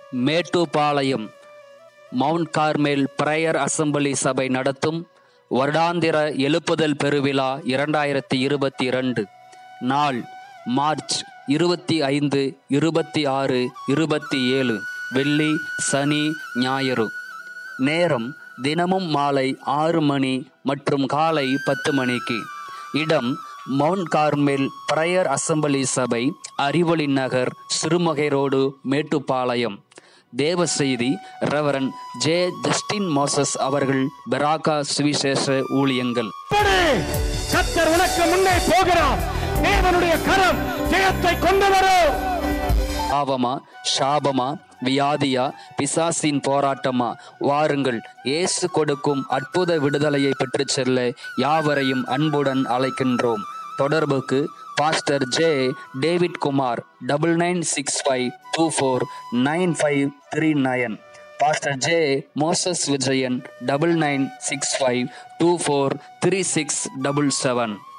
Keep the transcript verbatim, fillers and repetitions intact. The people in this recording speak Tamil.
Mettupalayam Mount Carmel prayer assembly சபை நடத்தும் வருடாந்திர எழுப்புதல் பெருவிழா இரண்டாயிரத்தி இருபத்தி இரண்டு. நாள் மார்ச் இருபத்தி ஐந்து, இருபத்தி ஆறு, இருபத்தி ஏழு, வெள்ளி, சனி, ஞாயிறு. நேரம் தினமும் மாலை ஆறு மணி மற்றும் காலை பத்து மணிக்கு. இடம் மவுண்ட் கார்மேல் பிரேயர் அசெம்பிளி சபை, அறிவொளி நகர், சிறுமுகை ரோடு, மேட்டுப்பாளையம். தேவ செய்தி ரெவரண்ட் ஜே ஜஸ்டின் மோசஸ் அவர்கள், பெராகா சுவிசேஷ ஊழியங்கள். கர்த்தர் உனக்கு முன்னே போகிறார். தேவனுடைய கரம் ஜெயத்தை கொண்டு வரும். பாவமா, சாபமா, வியாதியா, பிசாசின் போராட்டமா? வாருங்கள், இயேசு கொடுக்கும் அற்புத விடுதலையை பெற்று செல்ல யாவரையும் அன்புடன் அழைக்கின்றோம். தொடர்புக்கு pastor J David Kumar double nine six five two four nine five three nine. Pastor J Moses Vijayan double nine six five two four three six double seven.